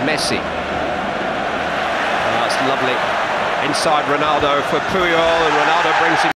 Messi. Oh, that's lovely. Inside Ronaldo for Puyol, and Ronaldo brings him